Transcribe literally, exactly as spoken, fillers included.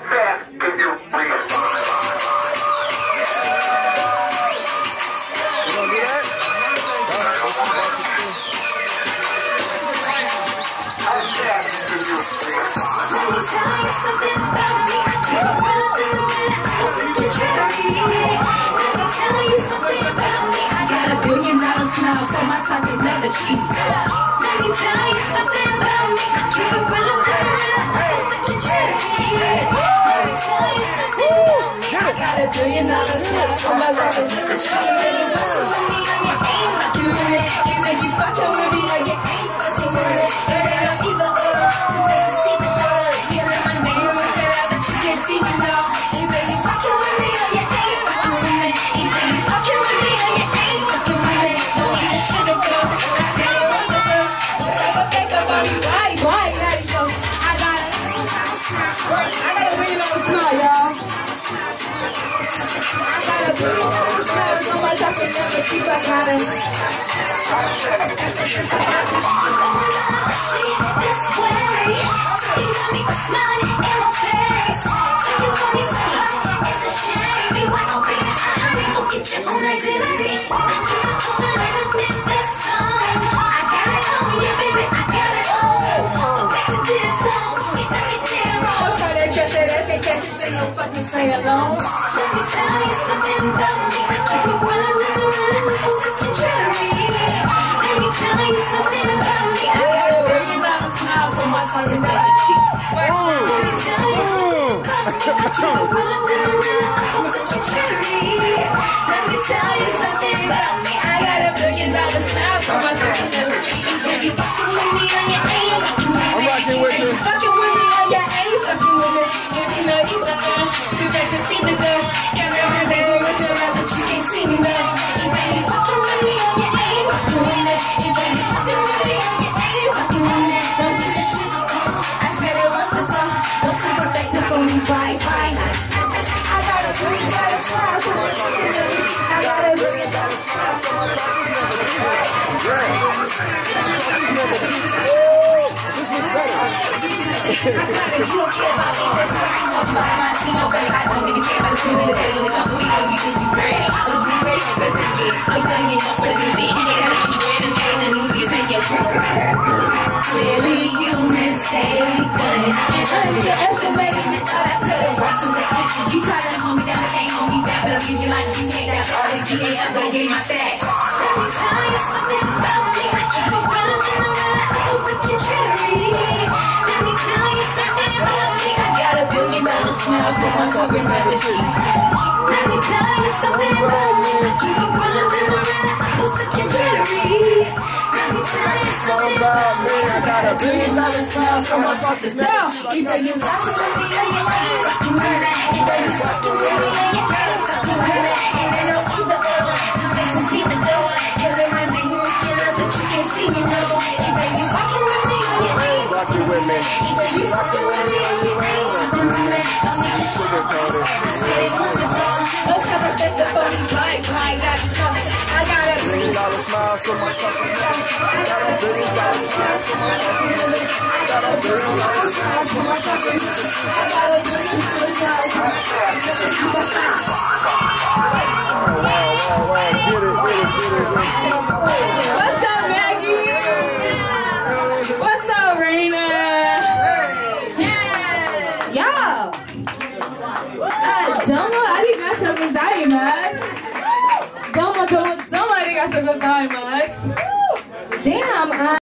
So my talk is never cheap. Let me tell you something about me. I keep it real and real. I'm fucking charity. Let me tell you something about me. I got a billion dollars now, so my talk is never cheap. You ain't fucking with me, you think you fucking with me, or you ain't fucking with me. It ain't either or. Two ways to see the door. You let my name with your ass, but you can't see me no. Either you fucking with me, or you ain't fucking with me. Either you fucking with me, or you ain't fucking with me. Keep on having this way. You got me smiling in my face. Checking for me so hot, it's a shame. You wanna be a honey, go get your own identity. I do not own it, I admit this song. I got it on you, baby, I got it all. But back to this song, you know you did wrong. Try that trust that I can catch this ain't no fucking sing along. Let me tell you something about me. I keep it well. Talk is never cheap. Let me tell you something about me. I keep it real and real. I'm fucking charity. Let me tell you something about me. I got a billion dollar smile, so my talk is never cheap. If you fucking with me or you ain't fucking with me. If you fucking with me or you ain't fucking with me. If you know either or, two days to see the girl. Can't remember baby with your love, but you can't see me now. Either you fucking with me or you ain't fucking with me. Either you fucking with me or you ain't fucking with me. Don't be the shit. Right, right. I got a billion dollar smile, so I got a billion dollar smile, so I you don't care about me, that's why I told you about my Latino babe. I don't even care about the skin of the day. When it comes to me, oh, you think you great. Oh, you great, but the game. Oh, you done your notes for the music. And that makes you red and pain and newsies and your clearly you mistaken and underestimated me. Thought I could've watched from the actions. You tried to hold me down, but can't hold me back. But I'm giving you life, you can't that R A G A F, gonna give me my stacks. Let me tell you something about me. I keep it real and real. I'm a fucking charity. Let me tell you something about me. I got a billion dollar smile, so my talk is never cheap. Let me tell you something about me. I keep it real and real. I'm a fucking charity. Let me tell you something about me. I got a billion dollar smile, so my talk is never cheap. Either you fucking with me or you ain't fucking with me. Either you fucking with me or you ain't fucking with me. It ain't no either or. Two ways to see the door. You're the one that you with your love, but you can't see me no. Either you fucking with me or you ain't fucking with me. Either you fucking with me or you ain't fucking with me. Don't need to sugarcoat it. I said it once before. No time for this up on me, right, right, that's coming. I got a billion dollar smile, so my talk is never cheap. I got a billion dollar smile, so my talk is never cheap. I got a billion dollar smile, so my talk is never cheap. I got a billion dollar smile, so my talk is never cheap. Wow, wow, wow, get it, get it, get it, get it. What's up, Maggie? What's up, Raina? Yeah. Uh, Domo arigatou gozaimasu. Domo, domo, domo arigatou gozaimasu. Damn, uh